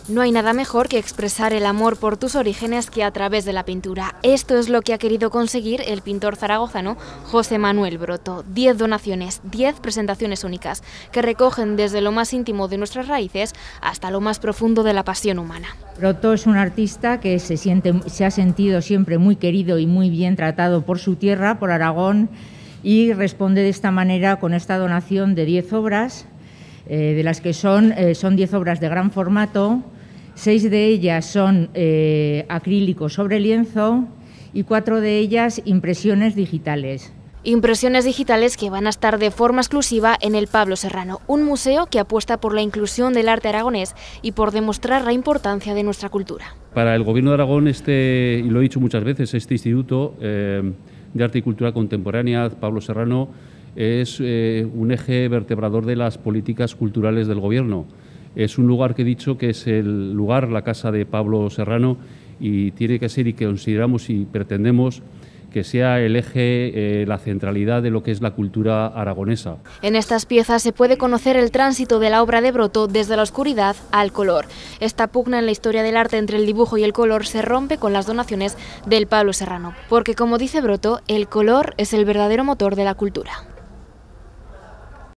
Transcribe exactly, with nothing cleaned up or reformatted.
No hay nada mejor que expresar el amor por tus orígenes que a través de la pintura. Esto es lo que ha querido conseguir el pintor zaragozano José Manuel Broto. Diez donaciones, diez presentaciones únicas, que recogen desde lo más íntimo de nuestras raíces hasta lo más profundo de la pasión humana. Broto es un artista que se, siente, se ha sentido siempre muy querido y muy bien tratado por su tierra, por Aragón, y responde de esta manera con esta donación de diez obras, eh, de las que son, eh, son diez obras de gran formato. Seis de ellas son eh, acrílicos sobre lienzo y cuatro de ellas impresiones digitales. Impresiones digitales que van a estar de forma exclusiva en el Pablo Serrano, un museo que apuesta por la inclusión del arte aragonés y por demostrar la importancia de nuestra cultura. Para el Gobierno de Aragón, este, y lo he dicho muchas veces, este Instituto eh, de Arte y Cultura Contemporánea, Pablo Serrano, es eh, un eje vertebrador de las políticas culturales del Gobierno. Es un lugar que he dicho que es el lugar, la casa de Pablo Serrano, y tiene que ser, y que consideramos y pretendemos que sea el eje, eh, la centralidad de lo que es la cultura aragonesa. En estas piezas se puede conocer el tránsito de la obra de Broto desde la oscuridad al color. Esta pugna en la historia del arte entre el dibujo y el color se rompe con las donaciones del Pablo Serrano, porque como dice Broto, el color es el verdadero motor de la cultura.